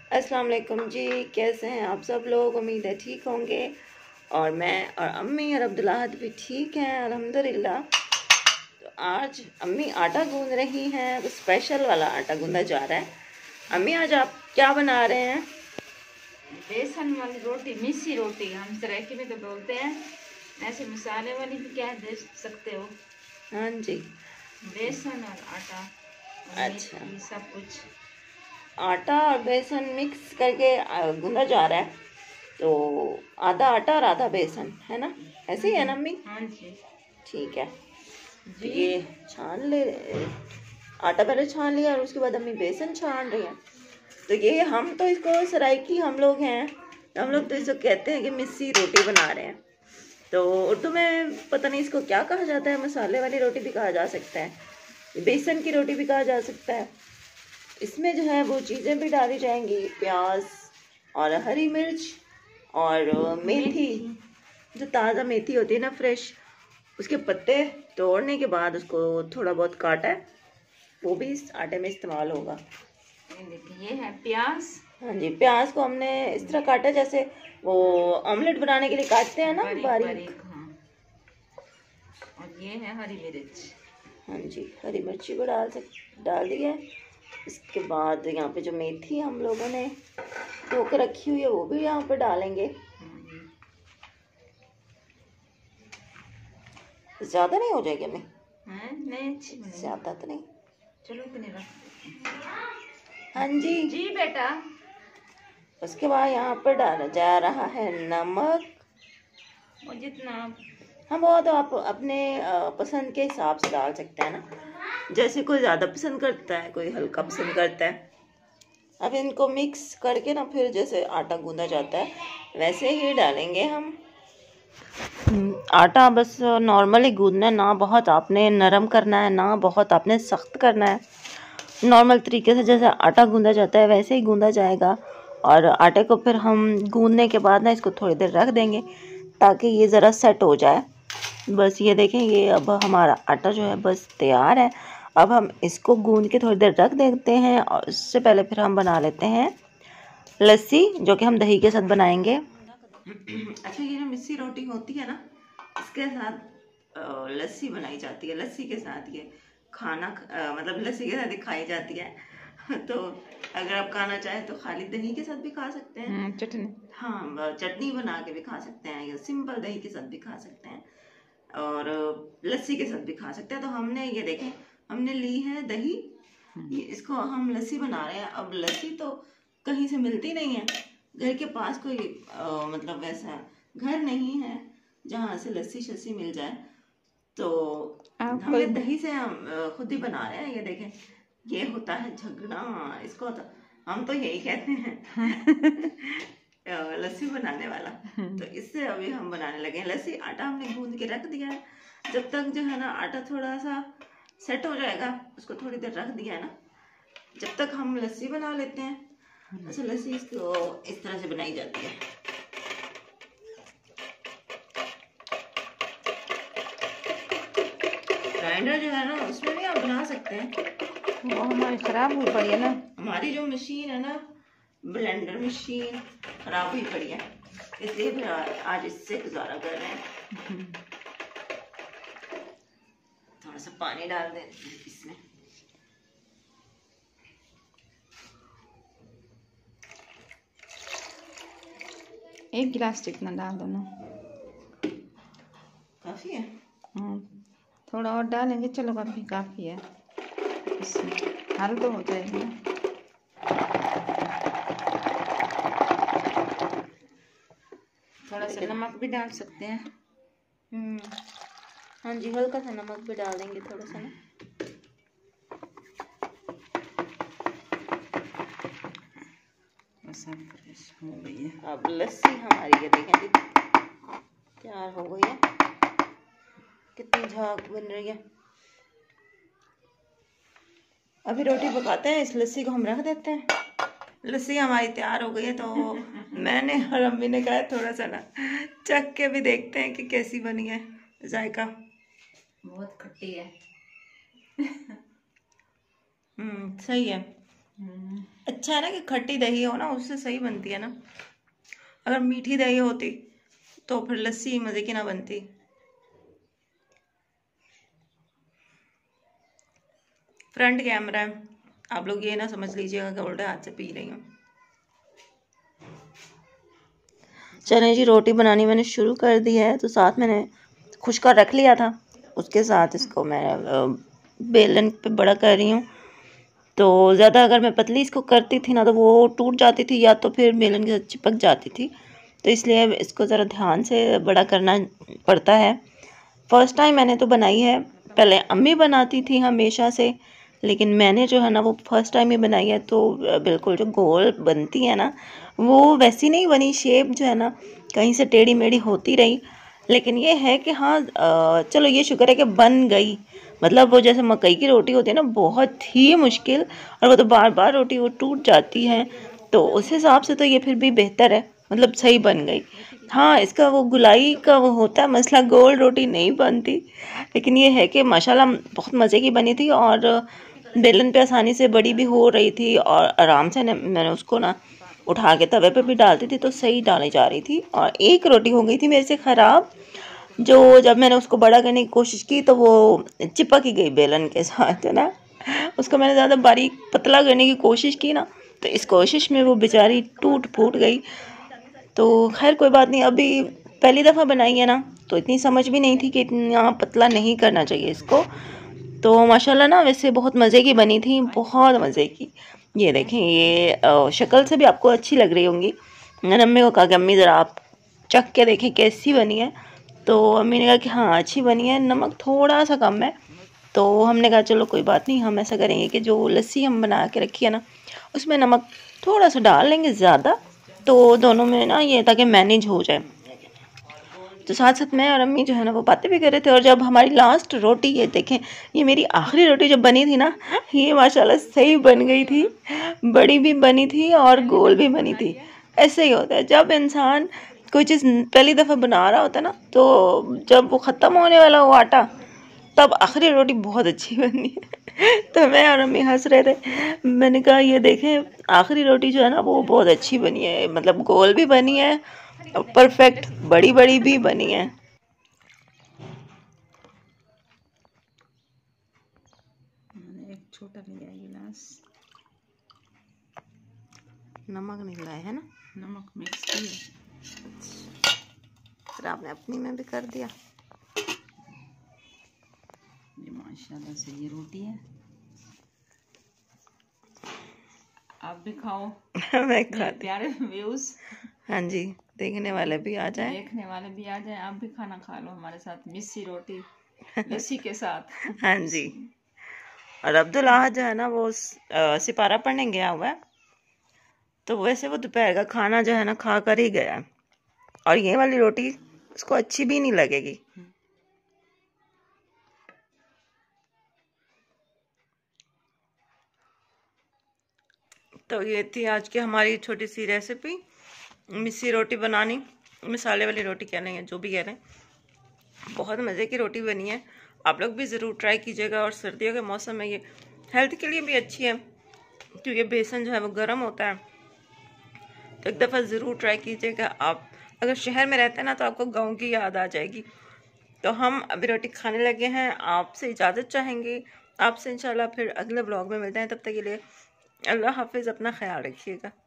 अस्सलाम वालेकुम जी। कैसे हैं आप सब लोग? उम्मीद है ठीक होंगे। और मैं और अम्मी और अब्दुल्लाहद भी ठीक हैं अल्हम्दुलिल्लाह। तो आज अम्मी आटा गूंद रही हैं, तो स्पेशल वाला आटा गूंदा जा रहा है। अम्मी आज आप क्या बना रहे हैं? बेसन वाली रोटी, मिस्सी रोटी हम सराइकी में तो बोलते हैं। ऐसे मसाले वाली भी क्या दे सकते हो। हाँ जी। बेसन और आटा और अच्छा, मेथी सब कुछ। आटा और बेसन मिक्स करके गूंदा जा रहा है। तो आधा आटा और आधा बेसन है ना, ऐसे ही है ना अम्मी? हाँ जी। ठीक है। तो जी ये छान ले, आटा पहले छान लिया और उसके बाद अम्मी बेसन छान रही हैं। तो ये हम तो इसको सराइकी हम लोग हैं, हम लोग तो इसको कहते हैं कि मिस्सी रोटी बना रहे हैं। तो उर्दू में पता नहीं इसको क्या कहा जाता है, मसाले वाली रोटी भी कहा जा सकता है, बेसन की रोटी भी कहा जा सकता है। इसमें जो है वो चीज़ें भी डाली जाएंगी, प्याज और हरी मिर्च और मेथी। जो ताज़ा मेथी होती है ना, फ्रेश, उसके पत्ते तोड़ने के बाद उसको थोड़ा बहुत काटा है, वो भी इस आटे में इस्तेमाल होगा। ये देखिए, ये है प्याज। हाँ जी, प्याज को हमने इस तरह काटा जैसे वो ऑमलेट बनाने के लिए काटते हैं ना, बारीक बारीक। बारीक, हाँ। और ये है हरी मिर्च। हाँ जी, हरी मिर्ची को डाल दी है। इसके बाद यहाँ पे जो मेथी हम लोगों ने धो के रखी हुई है वो भी यहाँ पे डालेंगे। ज़्यादा नहीं हो जाएगी हमें? नहीं, अच्छी बनेगी। ज़्यादा तो नहीं। चलो इतने रख देते हैं। हाँ जी। जी बेटा। उसके बाद यहाँ पर डाला जा रहा है नमक। और जितना हाँ, वो तो आप अपने पसंद के हिसाब से डाल सकते हैं ना, जैसे कोई ज़्यादा पसंद करता है, कोई हल्का पसंद करता है। अब इनको मिक्स करके ना, फिर जैसे आटा गूंदा जाता है वैसे ही डालेंगे हम। आटा बस नॉर्मली गूंदना है, ना बहुत आपने नरम करना है, ना बहुत आपने सख्त करना है। नॉर्मल तरीके से जैसे आटा गूंदा जाता है वैसे ही गूंदा जाएगा। और आटे को फिर हम गूंदने के बाद ना इसको थोड़ी देर रख देंगे ताकि ये ज़रा सेट हो जाए। बस ये देखें, ये अब हमारा आटा जो है बस तैयार है। अब हम इसको गूंद के थोड़ी देर रख देते हैं, और इससे पहले फिर हम बना लेते हैं लस्सी, जो कि हम दही के साथ बनाएंगे। अच्छा, ये जो मिस्सी रोटी होती है ना, इसके साथ लस्सी बनाई जाती है। लस्सी के साथ ये खाना मतलब लस्सी के साथ ही खाई जाती है। तो अगर आप खाना चाहें तो खाली दही के साथ भी खा सकते हैं, चटनी। हाँ, चटनी बना के भी खा सकते हैं, या सिंपल दही के साथ भी खा सकते हैं, और लस्सी के साथ भी खा सकते हैं। तो हमने ये देखें, हमने ली है दही, ये इसको हम लस्सी बना रहे हैं। अब लस्सी तो कहीं से मिलती नहीं है, घर के पास कोई मतलब वैसा घर नहीं है जहाँ से लस्सी शस्सी मिल जाए। तो हमने दही से हम खुद ही बना रहे हैं। ये देखें, ये होता है झगड़ा, इसको तो हम तो यही कहते हैं लस्सी बनाने वाला। तो इससे अभी हम बनाने लगे हैं लस्सी। आटा हमने गूंद के रख दिया है, जब तक जो है ना आटा थोड़ा सा सेट हो जाएगा, उसको थोड़ी देर रख दिया है ना, जब तक हम लस्सी बना लेते हैं। अच्छा, लस्सी इसको इस तरह से बनाई जाती है। ग्राइंडर जो है ना, उसमें भी आप बना सकते हैं। वो हमारी खराब हुई पड़ी है ना, हमारी जो मशीन है ना, ब्लेंडर मशीन, खराब हुई पड़ी है, इसलिए फिर आज इससे गुजारा कर रहे हैं। थोड़ा सा पानी डाल दें इसमें। एक गिलास जितना डाल दो ना, काफी है। हाँ, थोड़ा और डालेंगे, चलो काफी काफी है, इसमें हल तो हो जाएगा ना। थोड़ा सा नमक भी डाल सकते हैं। हाँ जी, हल्का सा नमक भी डाल देंगे, थोड़ा सा ना। बस अब फ्रेश हो गई है। अब लस्सी हमारी ये देखें जी तैयार हो गई है, कितनी झाग बन रही है। अभी रोटी पकाते हैं, इस लस्सी को हम रख देते हैं। लस्सी हमारी तैयार हो गई है, तो मैंने और अम्मी ने कहा थोड़ा सा ना चख के भी देखते हैं कि कैसी बनी है, जायका। बहुत खट्टी है। सही है। अच्छा है ना कि खट्टी दही हो ना, उससे सही बनती है ना। अगर मीठी दही होती तो फिर लस्सी मजे की ना बनती। फ्रंट कैमरा है, आप लोग ये ना समझ लीजिएगा कि उल्टे हाथ से पी रही हूँ। चने जी रोटी बनानी मैंने शुरू कर दी है, तो साथ मैंने खुशका रख लिया था, उसके साथ इसको मैं बेलन पे बड़ा कर रही हूँ। तो ज़्यादा अगर मैं पतली इसको करती थी ना तो वो टूट जाती थी या तो फिर बेलन के साथ चिपक जाती थी, तो इसलिए इसको ज़रा ध्यान से बड़ा करना पड़ता है। फर्स्ट टाइम मैंने तो बनाई है, पहले अम्मी बनाती थी हमेशा से, लेकिन मैंने जो है ना वो फर्स्ट टाइम ही बनाई है। तो बिल्कुल जो गोल बनती है ना वो वैसी नहीं बनी, शेप जो है ना कहीं से टेढ़ी मेढ़ी होती रही। लेकिन ये है कि हाँ चलो ये शुक्र है कि बन गई। मतलब वो जैसे मकई की रोटी होती है ना बहुत ही मुश्किल, और वो तो बार बार रोटी वो टूट जाती है, तो उस हिसाब से तो ये फिर भी बेहतर है, मतलब सही बन गई। हाँ इसका वो गुलाई का वो होता है मसला, गोल रोटी नहीं बनती। लेकिन ये है कि माशाल्लाह बहुत मज़े की बनी थी, और बेलन पे आसानी से बड़ी भी हो रही थी, और आराम से मैंने उसको ना उठा के तवे पे भी डालती थी तो सही डाली जा रही थी। और एक रोटी हो गई थी मेरे से ख़राब, जो जब मैंने उसको बड़ा करने की कोशिश की तो वो चिपक ही गई बेलन के साथ, है ना। उसको मैंने ज़्यादा बारीक पतला करने की कोशिश की ना, तो इस कोशिश में वो बेचारी टूट फूट गई। तो खैर कोई बात नहीं, अभी पहली दफ़ा बनाई है ना तो इतनी समझ भी नहीं थी कि इतना पतला नहीं करना चाहिए इसको। तो माशाल्लाह ना वैसे बहुत मज़े की बनी थी, बहुत मज़े की। ये देखें, ये शक्ल से भी आपको अच्छी लग रही होंगी। मैंने अम्मी को कहा कि अम्मी ज़रा आप चख के देखें कैसी बनी है, तो अम्मी ने कहा कि हाँ अच्छी बनी है, नमक थोड़ा सा कम है। तो हमने कहा चलो कोई बात नहीं, हम ऐसा करेंगे कि जो लस्सी हम बना के रखी है ना उसमें नमक थोड़ा सा डाल लेंगे ज़्यादा, तो दोनों में ना ये ताकि मैनेज हो जाए। तो साथ साथ मैं और अम्मी जो है ना वो बातें भी कर रहे थे। और जब हमारी लास्ट रोटी, ये देखें ये मेरी आखिरी रोटी जब बनी थी ना, ये माशाल्लाह सही बन गई थी, बड़ी भी बनी थी और गोल भी बनी थी। ऐसे ही होता है जब इंसान कोई चीज़ पहली दफ़ा बना रहा होता है ना, तो जब वो ख़त्म होने वाला हो आटा, तब आखिरी रोटी बहुत अच्छी बनी है। तो मैं और अम्मी हंस रहे थे, मैंने कहा ये देखें आखिरी रोटी जो है ना वो बहुत अच्छी बनी है, मतलब गोल भी बनी है, परफेक्ट बड़ी बड़ी भी बनी है। एक छोटा लिया गिलास, नमक निकला है ना, नमक मिक्स किया। फिर आपने अपनी में भी कर दिया। ये माशाल्लाह से ये रोटी है, आप भी खाओ। मैं खाती, प्यारे व्यूज, हाँ जी, देखने वाले भी आ जाए, देखने वाले भी आ जाए, आप भी खाना खा लो हमारे साथ, मिस्सी रोटी लस्सी के साथ। हाँ जी। और अब्दुल आहद जो है ना वो सिपारा पढ़ने गया हुआ है, तो वैसे वो दोपहर का खाना जो है ना खा कर ही गया, और ये वाली रोटी उसको अच्छी भी नहीं लगेगी। तो ये थी आज की हमारी छोटी सी रेसिपी, मिस्सी रोटी बनानी, मिसाले वाली रोटी कह लेंगे जो भी कह रहे हैं। बहुत मज़े की रोटी बनी है, आप लोग भी ज़रूर ट्राई कीजिएगा। और सर्दियों के मौसम में ये हेल्थ के लिए भी अच्छी है, क्योंकि बेसन जो है वो गर्म होता है। तो एक दफ़ा ज़रूर ट्राई कीजिएगा। आप अगर शहर में रहते हैं ना तो आपको गांव की याद आ जाएगी। तो हम अभी रोटी खाने लगे हैं, आपसे इजाज़त चाहेंगे, आपसे इंशाल्लाह फिर अगले ब्लॉग में मिलते हैं। तब तक के लिए अल्लाह हाफिज़, अपना ख्याल रखिएगा।